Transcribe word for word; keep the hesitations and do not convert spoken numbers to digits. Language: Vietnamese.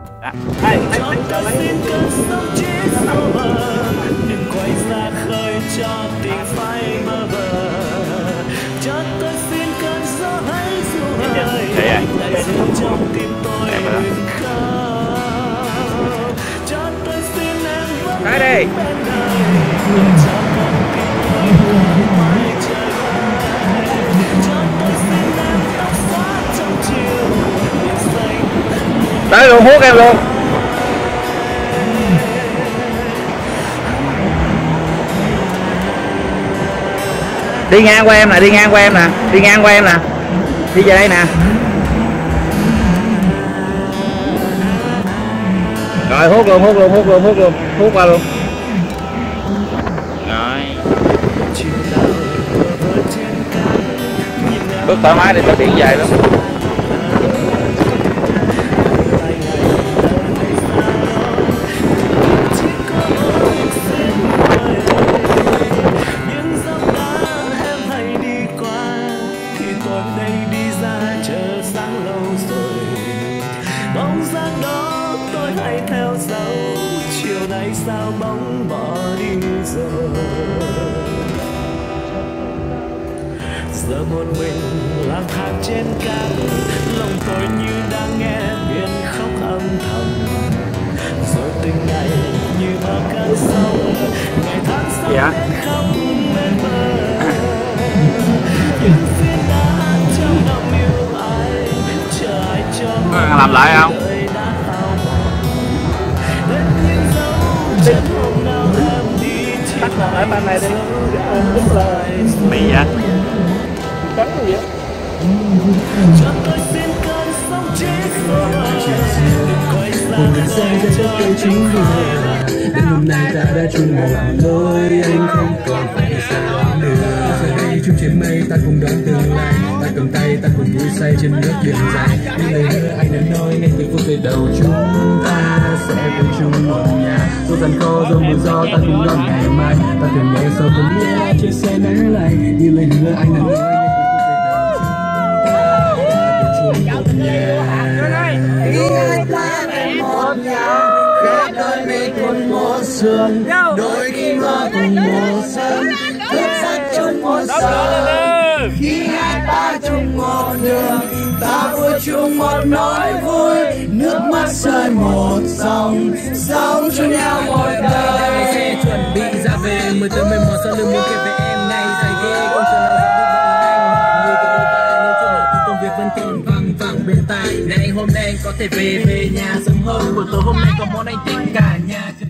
À, đây, đây, đây, đây. Đừng quay ra khơi cho tình phai mơ vờ. Cho tôi xin cơn gió hãy du hơi đại dương trong tim tôi ngừng khóc. Cho tôi xin em vẫn Tới đi. bên đời. Cho con tim tôi không mãi chờ đợi. Cho tôi xin em tóc xóa trong chiều biển xanh. Tới luôn, hút em luôn. Đi ngang qua em nè, đi ngang qua em nè, đi ngang qua em nè. Đi về đây nè. Rồi hút luôn, hút luôn, hút luôn, hút luôn, hút qua luôn. Rồi. Bước thoải mái đi, có biển dài lắm. Bóng dáng đó tôi hãy theo dấu, chiều nay sao bóng bỏ đi rồi. Giờ một mình lang thang trên cát, lòng tôi như đang nghe biển khóc âm thầm. Rồi từng ngày như bao cơn sông, ngày tháng sau dạ. không bên bờ. Những phiên đã trong lòng yêu ai, chờ ai cho làm lại không? Tắt lại bàn này đi. Mì á. Cắn gì vậy? Cho tôi xin cơn sóng chết rồi. Đừng quay xa khơi cho tình phai. Đến hôm nay ta đã chung một lối, anh không còn phải xa lắm nữa. Giờ đây chung trên mây ta cùng đón tương lai, ta cầm tay ta cùng vui say trên nước biển dài. Những lời hứa anh đã nói ngay từ phút giây đầu chúng ta sẽ về chung một nhà. Dù gian khó dù mưa gió ta cùng đón ngày mai, ta thường ngày sau cùng mưa chia sẻ nắng lạnh. Như lời hứa anh đã nói ngay từ phút giây đầu chúng ta sẽ về chung một nhà. Khi hai ta về một nhà, khép đôi mi cùng một giường, đôi khi mơ cùng một sớm, thức giấc chung một giờ. Khi hai ta chung một đường, ta vui chung một nỗi vui, nước mắt rơi một dòng, sống cho nhau một đời. Sẽ chuẩn bị ra về, mười tới mười một sau lưng muốn kể về em ngày dài ghê, không chờ nào dám bước vào anh. Người có đôi ta, nói chung là công việc vẫn còn văng vẳng bên tai. Này hôm nay anh có thể về về nhà sớm hơn, buổi tối hôm nay có món anh thích cả nhà.